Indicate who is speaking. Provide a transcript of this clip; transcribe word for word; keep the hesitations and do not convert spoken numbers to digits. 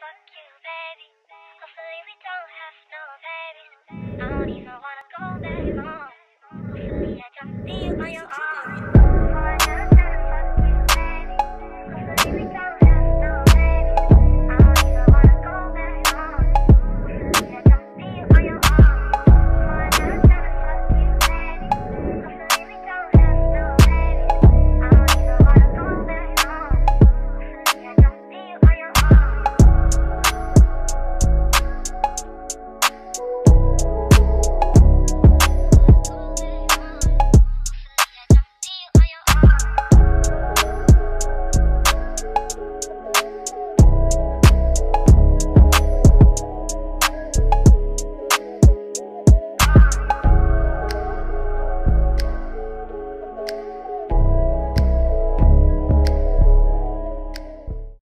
Speaker 1: fuck you, baby. Hopefully we don't have no babies. I don't even wanna go back home. Hopefully I can be on your arm.